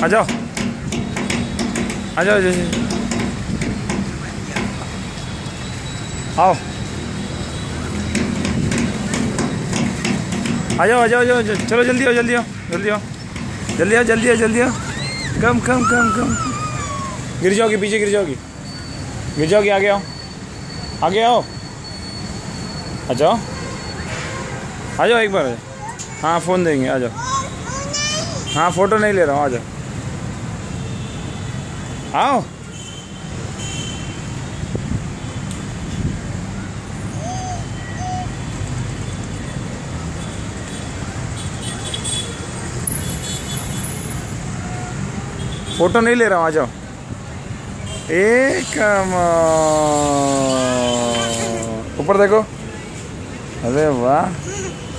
आ जाओ आ जाओ, आओ आ जाओ आ जाओ, चलो जल्दी आओ जल्दी आओ जल्दी आओ जल्दी आओ जल्दी आओ जल्दी आओ। कम कम कम कम, गिर जाओगी पीछे, गिर जाओगी, गिर जाओगी। आगे आओ आगे आओ, आ जाओ आ जाओ एक बार। हाँ फ़ोन देंगे, आ जाओ। हाँ फ़ोटो नहीं ले रहा हूँ, आ जाओ आओ। फ़ोटो नहीं ले रहा हूँ, आ जाओ। एक ऊपर देखो, अरे वाह।